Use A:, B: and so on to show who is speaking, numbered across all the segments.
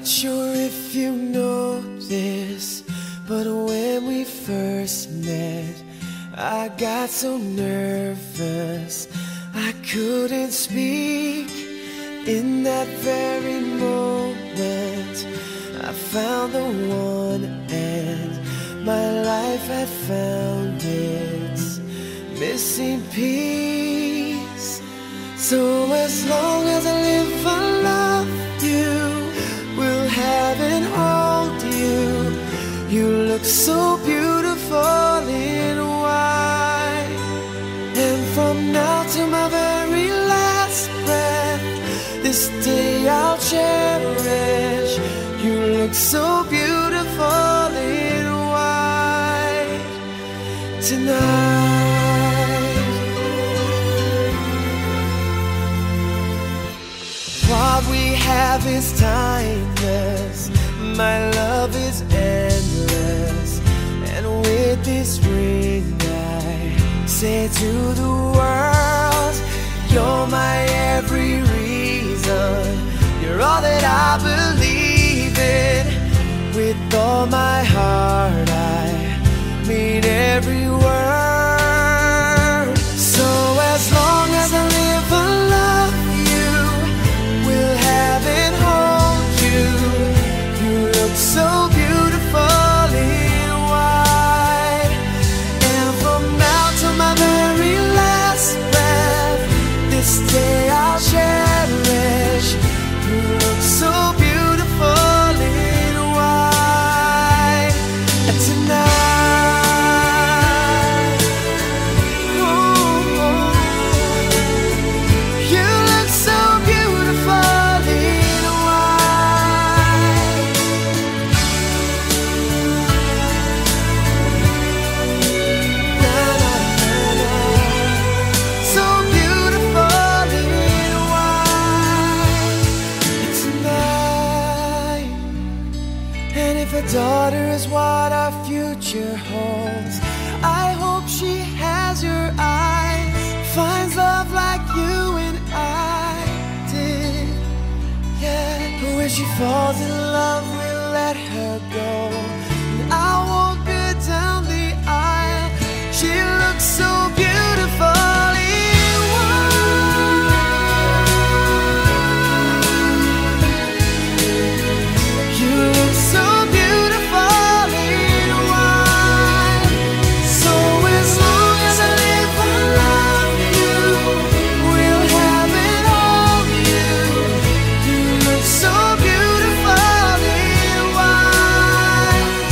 A: Not sure if you know this, but when we first met, I got so nervous I couldn't speak. In that very moment, I found the one, and my life had found its missing piece. So as long as I live, I love you, will have and hold you. You look so beautiful in white, and from now to my very last breath, this day I'll cherish. You look so beautiful in white tonight. What we have is timeless, my love is endless, and with this ring I say to the world, you're my every reason, you're all that I believe in. With all my heart I mean every word. So as long as I live, I love you, will have and hold you. You look so beautiful in white, and from now to my very last breath, this day I'll cherish. You look so beautiful in white tonight. Ooh, you look so beautiful in white. Na, na, na, na. So beautiful in white tonight. And if a daughter is what our future holds, I hope she has your eyes, finds love like you and I did. Yeah, but when she falls in love, we'll let her go, and I'll walk her down the aisle. She looks so beautiful in white. You look so beautiful in white. So as long as I live, I love you, will have and hold you. You look so beautiful in white.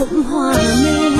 B: phụng hòa mình.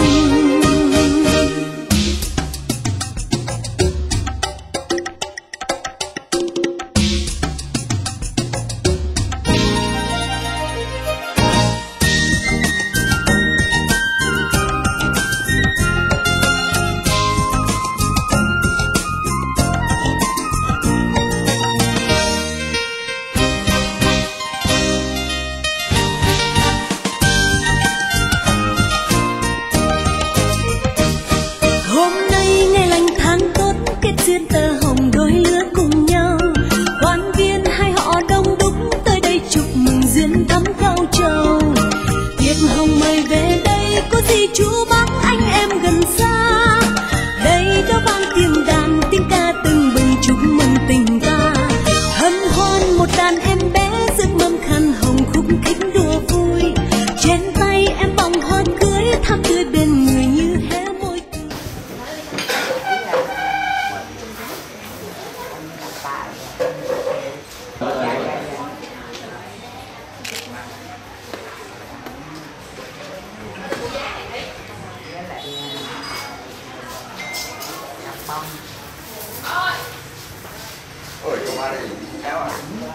C: Ôi, cô ba đây cháu à?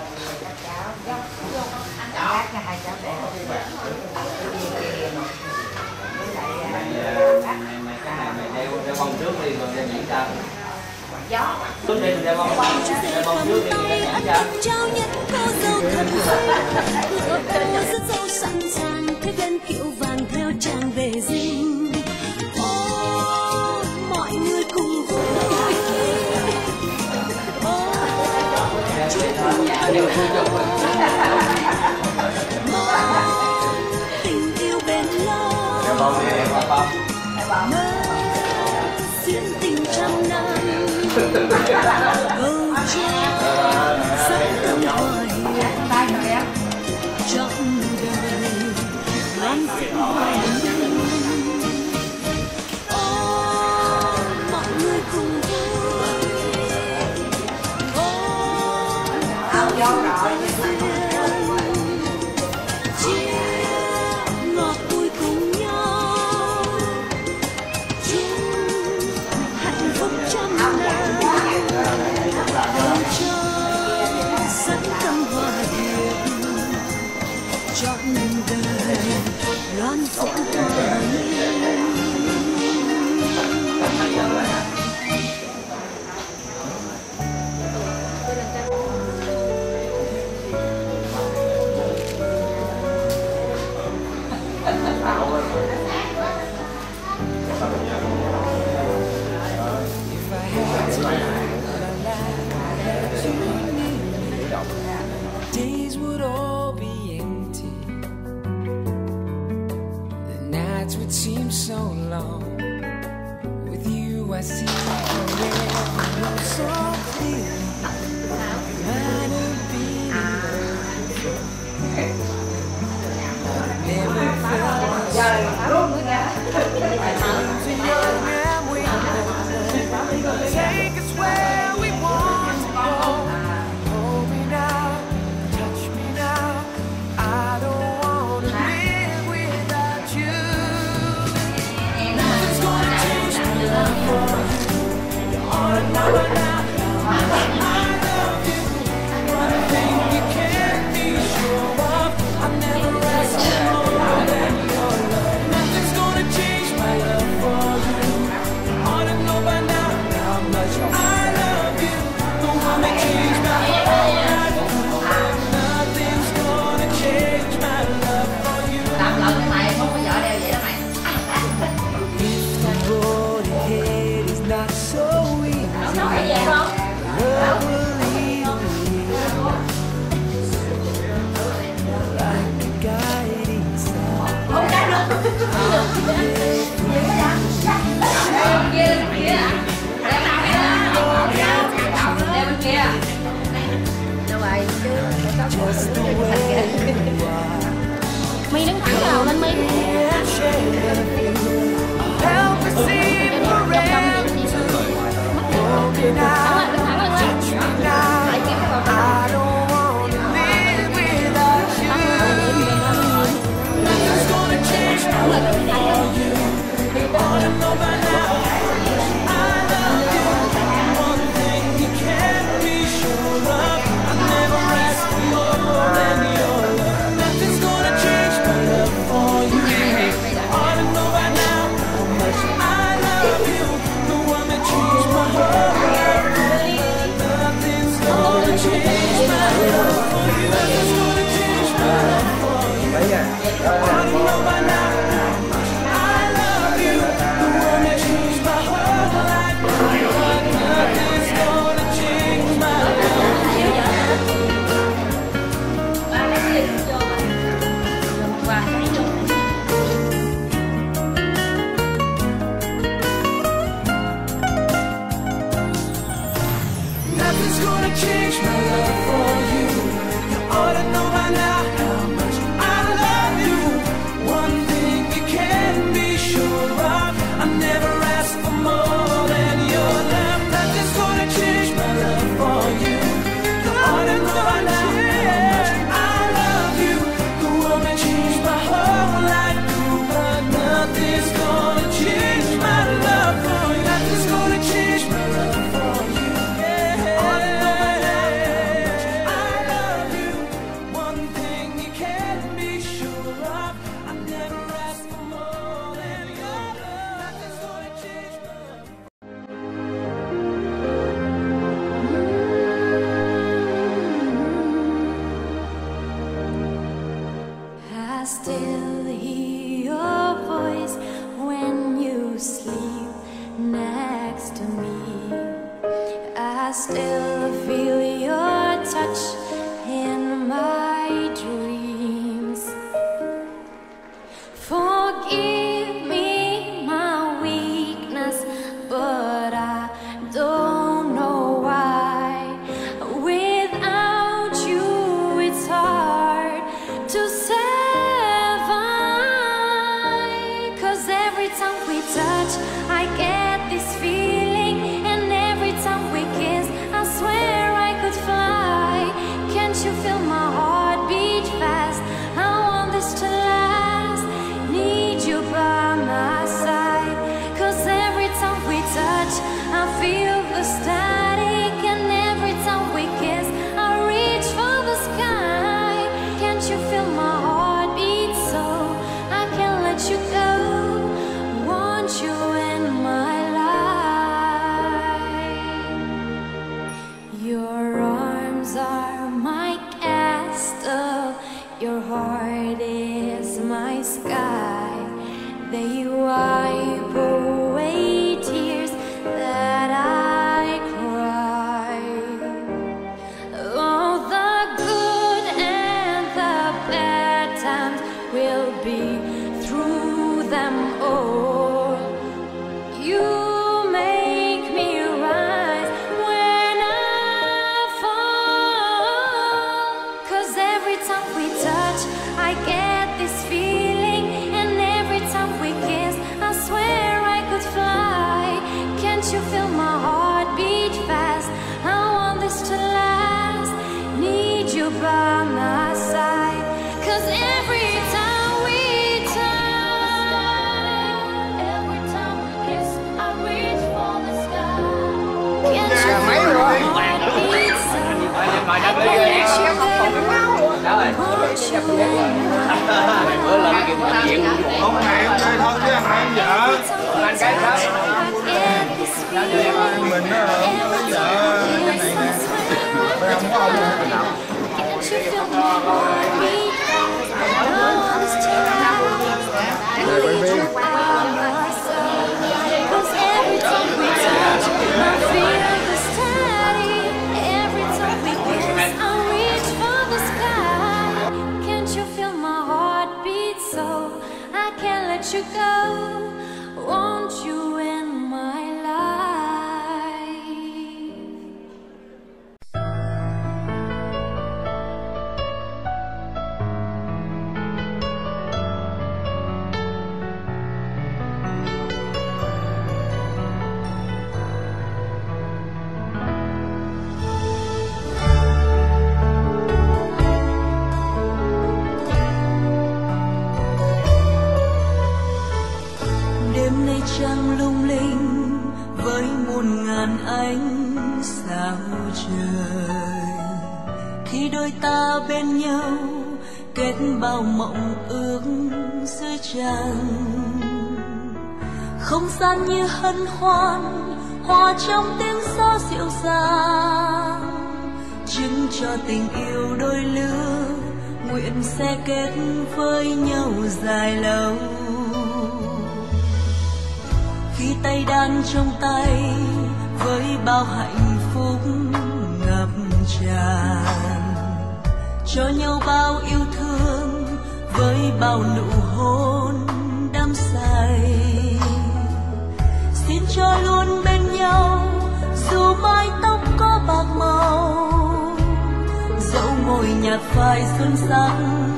D: Anh bác cho hai cháu để
C: Mày đeo bông trước đi rồi đeo nhảy sao?
D: gió
C: Trước đi mình đeo bông trước đi mình nhảy sao?
B: Trao nhất cô dâu thân cô rất dâu sẵn sàng thế bên kiệu vàng theo chàng về dinh. Ô mọi người cùng vui. Tình yêu bền lâu diễn tình trăm năm câu cha sắc tâm hỏi trọn đời lan phượng hoài mọi người cùng vui ngọt vui cùng nhau chung hạnh phúc trăm năm ơn cho sắc tâm hòa hiệp trọn đời loan phượng hòa
A: Days would all be empty. The nights would seem so long. With you I see forever so clear. Might have been never felt take us where we want to go. Hold me now, touch me now. I don't wanna live without you. Nothing's gonna change my love for you. You ought to know by now how much I love you. One thing you can't be sure of, I've never asked for more than your love. Nothing's gonna change my love for you. You ought to know by now how much I love you. The one that changed my whole life. Nothing's gonna change my love for you.
D: làm lần cái mày không có vợ đeo vậy đó mày.
A: If the road ahead is not so easy,
D: Nó phải về không?
A: love will lead me like a guiding star.
D: Không cái được. Kia lên kia. Đeo nào kia. Đeo bên kia. Đâu vậy?
A: Just the way you are.
B: mi đứng thẳng đầu lên mi
A: Help me see forever. Hold me now, touch me now. I don't wanna live without you. Nothing's gonna change my life. change my love for you. You ought to know by now how much I love you. One thing you can be sure of, I never asked for more than your love. Nothing's gonna change my love for you. You ought to know by now how much I love you. The world may change my whole life through, but nothing's gonna change my love for you. Nothing's gonna change my love for you. Yeah. I love you. One thing you can be sure of, I never asked for more than your love. Nothing's gonna change my love.
B: I still hear your voice when you sleep next to me. I still feel your touch in my dreams. Forgive me my weakness, but I don't know why. Without you it's hard to survive. 'Cause every time we touch I get this feeling, and every time we kiss I swear I could fly. Can't you feel my heart beat fast? I want this to last. Need you by my side. 'Cause every time we touch I feel the static, and every time we kiss I reach for the sky. Can't you feel my heart beat so I can't let you go? Want you in my life. Your arms are my castle, your heart is my sky. They wipe away tears that I cry. All the good and the bad times will be through them all. You make me rise when I fall. 'Cause every time we touch I get this feeling, and every time we kiss I swear I could fly. Can't you feel my heart beat fast? I want this to last. Need you by my side. 'Cause every time we touch, every time we kiss I reach for the sky. Can't you feel my heart beat so I can't let you go?
C: Đó rồi.
B: Want you in my
C: Mày bữa lần kêu mình chuyện
E: Ông này ông chơi thôi chứ không em vợ.
C: anh cái đó.
E: Mình nó vợ cái này nè. Phải không có ông nào. Rồi quay phim.
B: You go, want you in my life.
F: Đêm nay trăng lung linh với muôn ngàn ánh sao trời. Khi đôi ta bên nhau kết bao mộng ước dưới trăng. Không gian như hân hoan, hòa trong tiếng gió dịu dàng, chứng cho tình yêu đôi lứa nguyện sẽ kết với nhau dài lâu. Khi tay đan trong tay với bao hạnh phúc ngập tràn, cho nhau bao yêu thương với bao nụ hôn đắm say. Xin cho luôn bên nhau dù mái tóc có bạc màu, phải xuân sắc